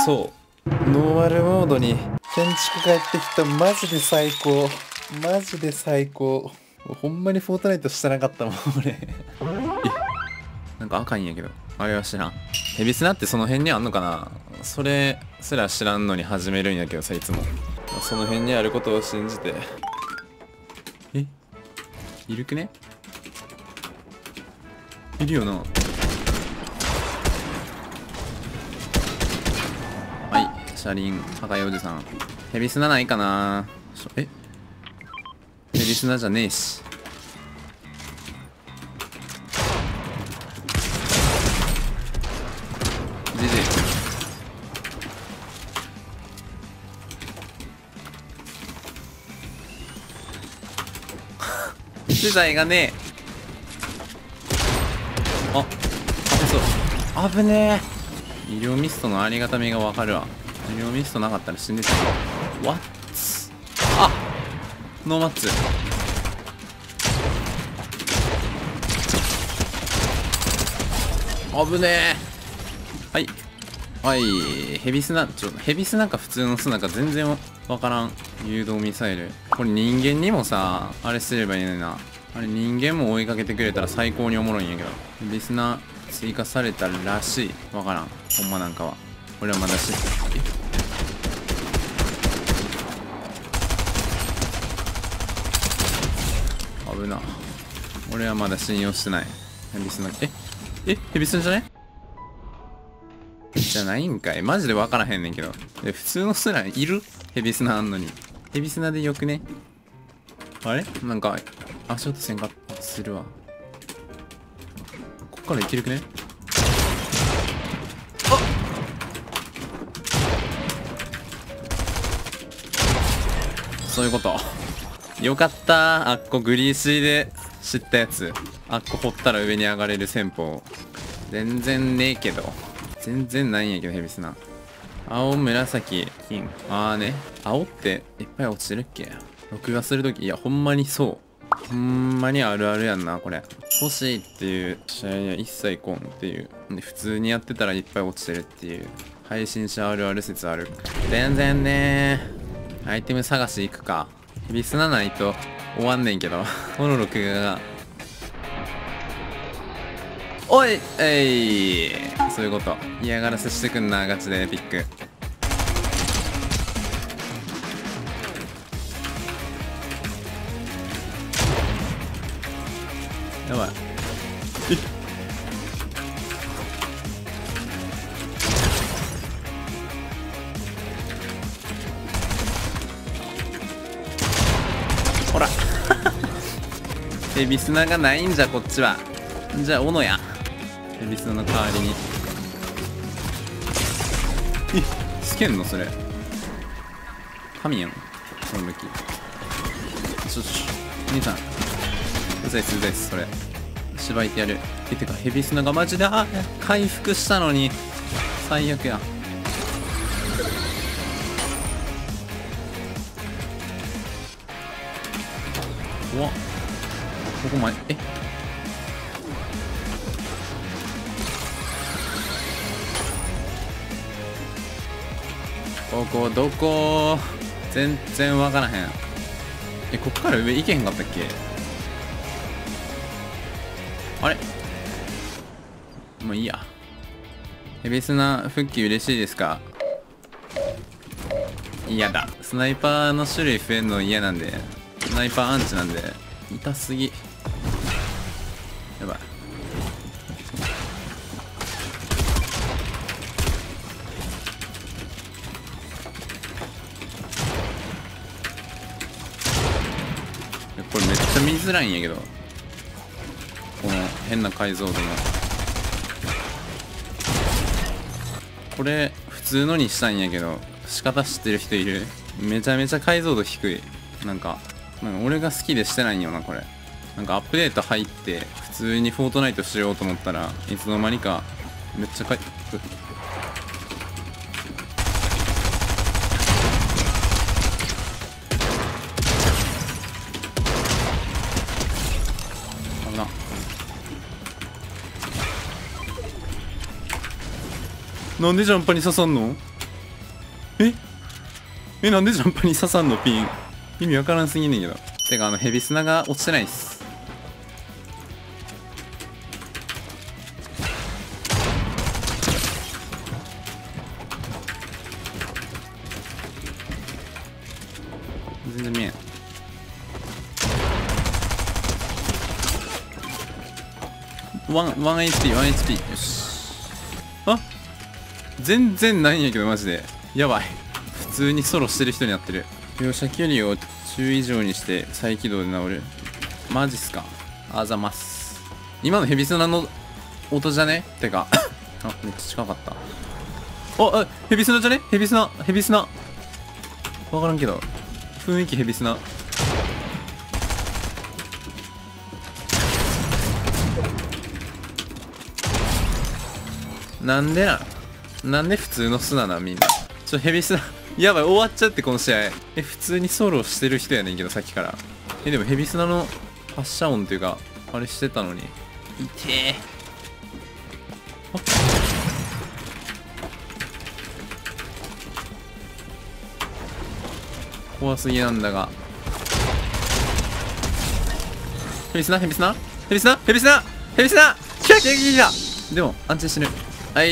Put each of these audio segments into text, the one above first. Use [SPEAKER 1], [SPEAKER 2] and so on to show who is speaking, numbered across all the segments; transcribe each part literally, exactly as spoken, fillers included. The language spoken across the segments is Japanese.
[SPEAKER 1] そうノーマルモードに建築帰ってきた。マジで最高、マジで最高。ほんまにフォートナイトしてなかったもん俺え、なんか赤いんやけど、あれは知らん。ヘビスナってその辺にあんのかな。それすら知らんのに始めるんやけどさ、いつもその辺にあることを信じて。え、いるくね。いるよな。はい、車輪赤いおじさん。ヘビスナないかな。え、ヘビスナじゃねえし。ジジイ資材がねえ。あ、そう危ねえ。医療ミストのありがたみがわかるわ。医療ミストなかったら死んでた。ワッツ、あ、ノーマッツ。危ねえ。はいはいヘビスナ、ちょヘビスナか普通のスナか全然わからん。誘導ミサイル、これ人間にもさあれすればいいのにな。あれ人間も追いかけてくれたら最高におもろいんやけど。ヘビスナ追加されたらしい。わからんほんまなんかは。俺はまだしえ危な。俺はまだ信用してない。ヘビスナ、ええヘビスナじゃねじゃないんかい。マジで分からへんねんけど。え、普通のスナいる？ヘビスナあんのに。ヘビスナでよくね。あれなんか足音せんかするわ。こっからいけるくね。あっ、そういうこと。よかったー。あっこグリーシーで知ったやつ。あっこ掘ったら上に上がれる戦法全然ねえけど。全然ないんやけどヘビスナ。青紫金、あーね、青っていっぱい落ちてるっけ。録画するとき、いやほんまにそう、ほんまにあるあるやんなこれ。欲しいっていう試合には一切来んっていうで、普通にやってたらいっぱい落ちてるっていう配信者あるある説ある。全然ねー。アイテム探し行くか。ヘビスナないと終わんねんけどこの録画が。おいえい、そういうこと。嫌がらせしてくんなガチでエピック。やばい。ほらヘビスナがないんじゃこっちは。じゃあ斧や。ヘビスナの代わりに。え、スケんのそれ神やんその武器。ちょちょ兄さんうざいっすうざいっす。それしばいてやる。え、てかヘビスナがマジで、あ、回復したのに最悪や。怖っ。ここ前、え、ここどこ？全然わからへん。え、こっから上行けへんかったっけ。あれもういいや。ヘビスナ復帰嬉しいですか？嫌だ。スナイパーの種類増えるの嫌なんで。スナイパーアンチなんで痛すぎ。やばい。これめっちゃ見づらいんやけど、この変な解像度の。これ普通のにしたんやけど、仕方知ってる人いる？めちゃめちゃ解像度低い。なんかなんか俺が好きでしてないんよなこれ。なんかアップデート入って普通にフォートナイトしようと思ったらいつの間にかめっちゃかい危な。なんでジャンパーに刺さんの？ ええ、なんでジャンパーに刺さんのピン。意味わからんすぎんねんけど。てか、あの、ヘビ砂が落ちてないっす。全然見えん。ワン、ワンエイチピー、ワンエイチピー。よし。あ、全然ないんやけど、マジで。やばい。普通にソロしてる人になってる。描写距離を中以上にして再起動で治る。マジっすか。あざます。今のヘビ砂の音じゃねてか。あ、めっちゃ近かった。あ、あ、ヘビ砂じゃねヘビ砂、ヘビ砂。わからんけど。雰囲気ヘビ砂。なんでななんで普通の砂なみんな。ちょ、ヘビ砂。やばい、終わっちゃってこの試合。え、普通にソロしてる人やねんけど、さっきから。え、でもヘビ砂の発射音っていうか、あれしてたのに。いてえ。怖すぎなんだが。ヘビ砂ヘビ砂ヘビ砂ヘビ砂ヘビ砂キラキラキラ。でも、安定してる。はい、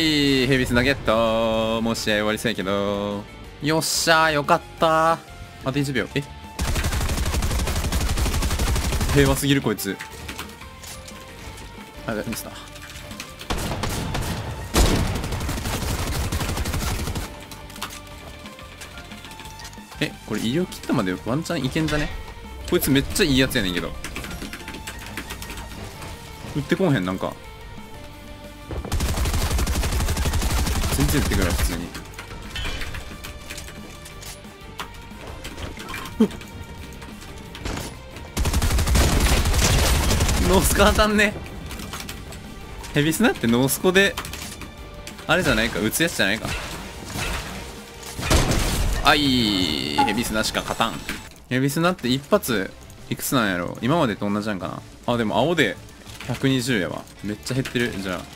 [SPEAKER 1] ヘビ砂ゲット。もう試合終わりそうやけど。よっしゃー、よかったー。あといちびょう。え平和すぎる、こいつ。あ、ミスった。え、これ医療キットまでワンチャンいけんじゃね？こいつめっちゃいいやつやねんけど。撃ってこんへん、なんか。全然撃ってくる、普通に。ノースコ当たんね。ヘビスナってノースコであれじゃないか、撃つやつじゃないか。あいヘビスナしか勝たん。ヘビスナって一発いくつなんやろ。今までと同じなんかな。あ、でも青でひゃくにじゅうやわ。めっちゃ減ってる。じゃ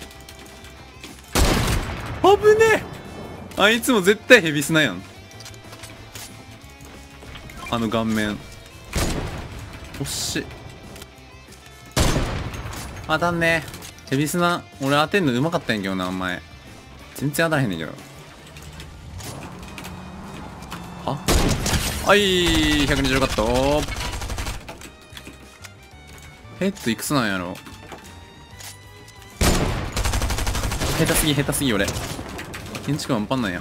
[SPEAKER 1] あ危ねえ。あいつも絶対ヘビスナやん。あの顔面おっし当たんねえ。ヘビスナ俺当てんのうまかったんやけどな。お前全然当たらへんねんけど。ははいひゃくにじゅうカット。ヘッドいくつなんやろ。下手すぎ下手すぎ俺建築ワンパンなんや。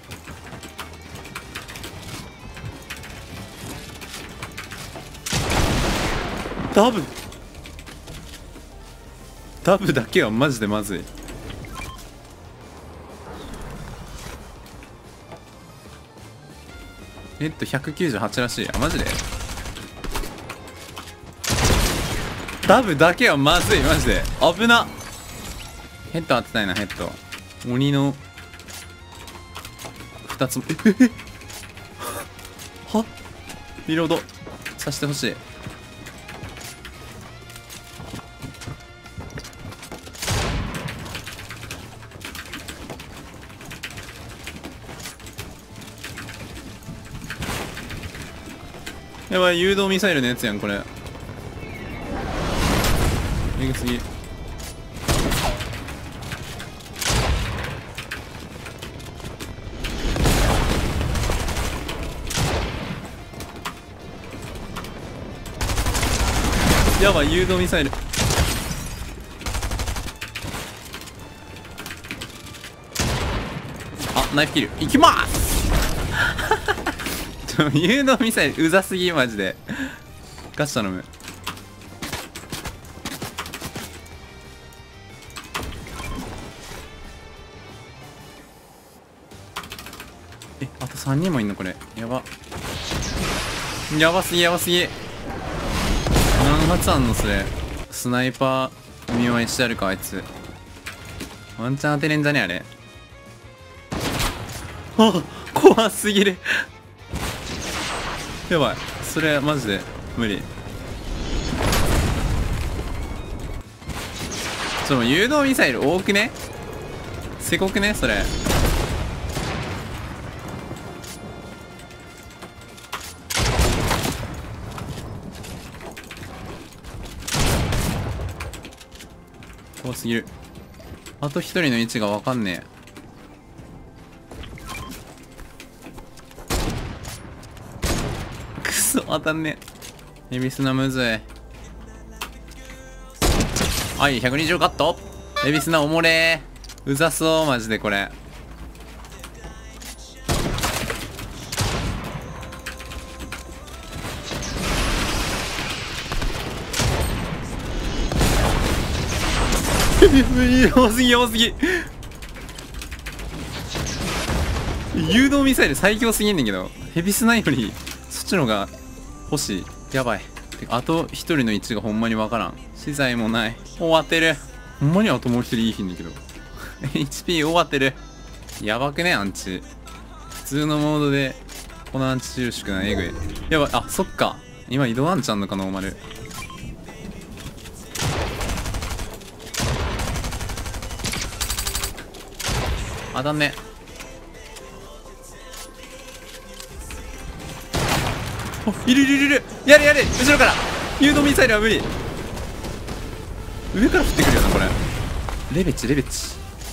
[SPEAKER 1] ダブダブだけはマジでまずい。えっとひゃくきゅうじゅうはちらしい。あマジでダブだけはまずい。マジで危な。ヘッド当てたいな。ヘッド鬼のふたつもえええはリロードさせてほしい。やばい誘導ミサイルのやつやんこれ。えぐすぎ。やばい誘導ミサイル。あナイフキルいきます誘導ミサイルうざすぎマジで。ガチ頼む。えあとさんにんもいんのこれ。やばやばすぎやばすぎ。何発あんのそれ。スナイパー見舞いしてあるかあいつ。ワンチャン当てれんじゃねあれ。あ怖すぎるやばいそれマジで無理。ちょ誘導ミサイル多くねせこくねそれ。 怖すぎる。あと一人の位置がわかんねえ。くそ当たんねえ。エビスナむずい。はい、ひゃくにじゅうカット。エビスナおもれー。うざそうマジでこれ。やばすぎやばすぎ。誘導ミサイル最強すぎんねんけど、ヘビスナよりそっちの方が欲しい。やばい。あと一人の位置がほんまにわからん。資材もない。終わってる。ほんまにあともう一人いいひんねんけどエイチピー 終わってる。やばくねアンチ。普通のモードでこのアンチ収縮なえぐい。やばい。あ、そっか今移動アンチあんのかノーマル。当たんね。お、いるいるいるいる。やれやれ後ろから誘導ミサイルは無理。上から降ってくるよなこれ。レベチレベチ。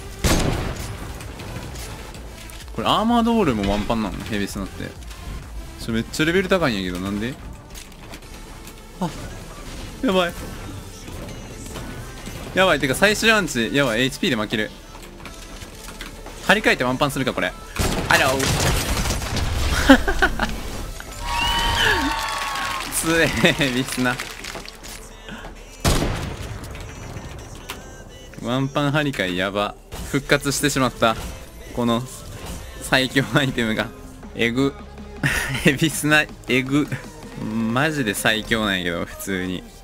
[SPEAKER 1] これアーマードオールもワンパンなのヘビスナって。ちょめっちゃレベル高いんやけどなんで。あ、やばいやばい。てか最終アンチやばい。 エイチピー で負ける。張り替えてワンパンするかこれ。あらおつえービスナワンパン張り替えやば。復活してしまったこの最強アイテムが。エグエビスナエグマジで最強なんやけど普通に。